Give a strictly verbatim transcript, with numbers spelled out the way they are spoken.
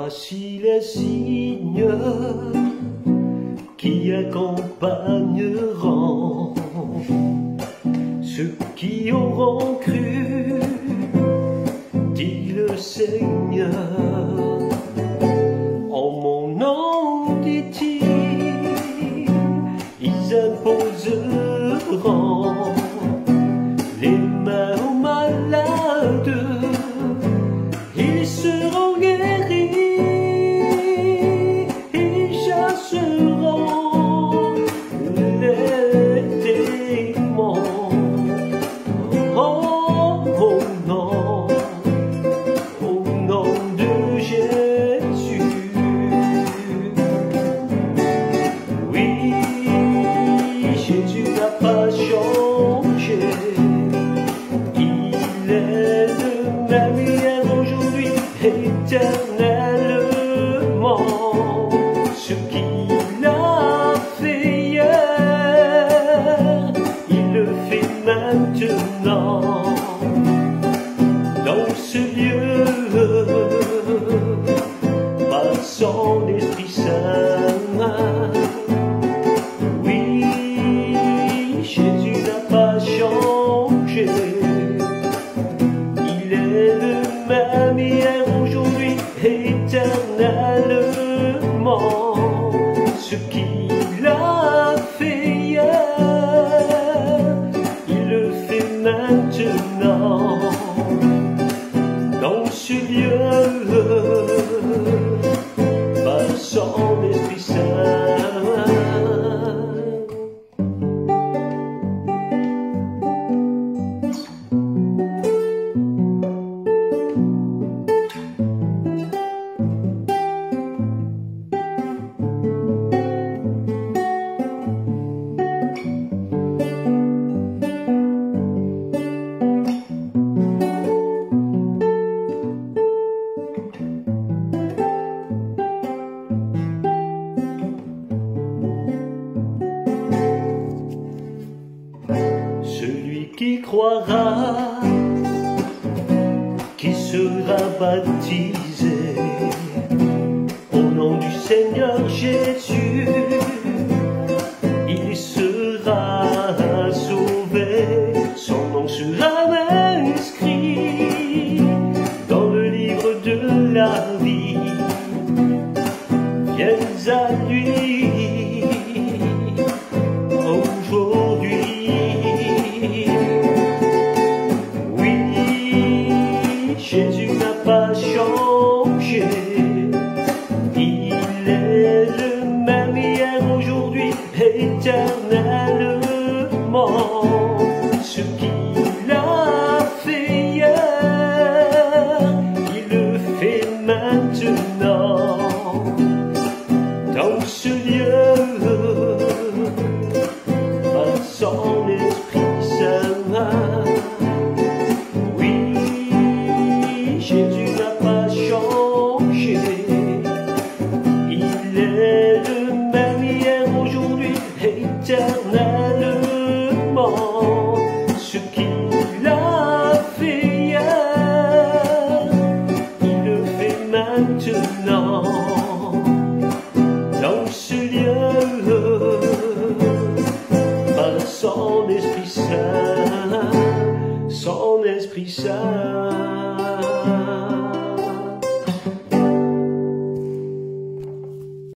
Voici les signes qui accompagneront ceux qui auront cru, dit le Seigneur. En mon nom, dit-il, ils imposeront les mains aux malades, ils seront guéris, ils chasseront les démons. Oh, oh non, au nom de Jésus. Oui, Jésus n'a pas changé. Il est le même hier, aujourd'hui, éternellement. Ce qu'il a fait hier, il le fait maintenant. Dans ce lieu, par son Esprit Saint, oui, Jésus n'a pas changé. Il est le même hier, aujourd'hui, éternellement. Ce qu'il a fait hier, il le fait maintenant. Dans ce lieu, par son Esprit Saint. Celui qui croira, qui sera baptisé au nom du Seigneur Jésus, il sera sauvé, son nom sera inscrit dans le livre de la vie. Viens à lui aujourd'hui. Jésus n'a pas changé, il est le même hier, aujourd'hui, éternellement. Ce qu'il a fait hier, il le fait maintenant. Dans ce lieu, par son Esprit Saint, Jésus n'a pas changé. Il est le même hier, aujourd'hui, éternellement. Ce qu'il a fait hier, il le fait maintenant. Dans ce lieu, par son Esprit Saint, son Esprit Saint.